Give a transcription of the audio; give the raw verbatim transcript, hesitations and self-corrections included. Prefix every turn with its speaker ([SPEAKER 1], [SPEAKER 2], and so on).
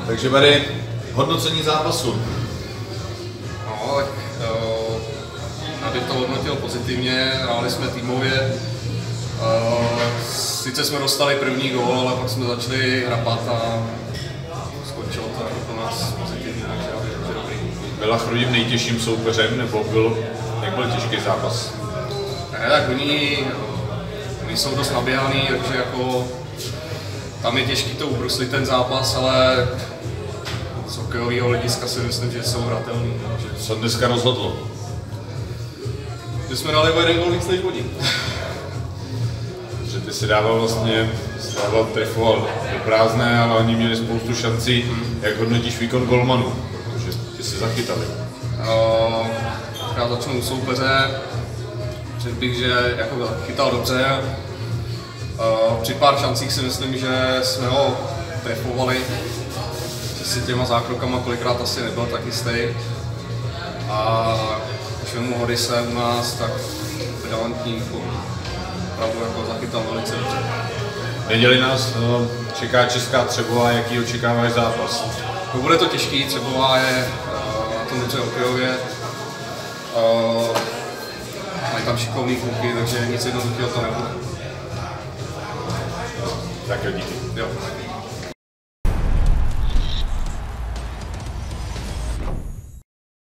[SPEAKER 1] Takže Barry, hodnocení zápasu.
[SPEAKER 2] No, tak uh, abych to hodnotil pozitivně, hráli jsme týmově. Uh, sice jsme dostali první gól, ale pak jsme začali hrapat a skončilo to jako pro nás pozitivně, takže já bych to dobrý.
[SPEAKER 1] Byla Chrudim nejtěžším soupeřem, nebo byl, jak byl těžký zápas?
[SPEAKER 2] Ne, tak oni, oni jsou dost naběhaný, takže jako tam je těžký to ubruslit ten zápas, ale z hokejového hlediska si myslím, že jsou hratelný. Takže...
[SPEAKER 1] Co dneska rozhodlo?
[SPEAKER 2] Že jsme dali o jeden gól víc než oni.
[SPEAKER 1] Že ty si dával vlastně, si dával trifoval do prázdné, ale oni měli spoustu šancí. Hmm. Jak hodnotíš výkon golmanů? Protože ty si zachytali.
[SPEAKER 2] Uh, já začnu u soupeře. Řekl bych, že jako chytal dobře. Uh, při pár šancích si myslím, že jsme ho trefovali. Že si těma zákrokama kolikrát asi nebyl tak jistý. A když mu hody se u nás, tak brilantní. Opravdu jako zachytal velice dobře.
[SPEAKER 1] Neděli nás no, čeká Česká Třebová, jaký očekáváš zápas?
[SPEAKER 2] No, bude to těžký, Třebová je uh, na tom dobře hokejově. Uh, mají tam šikovný kluky, takže nic jednoduchého to nebude.
[SPEAKER 1] Tak jo, díky.
[SPEAKER 2] Jo.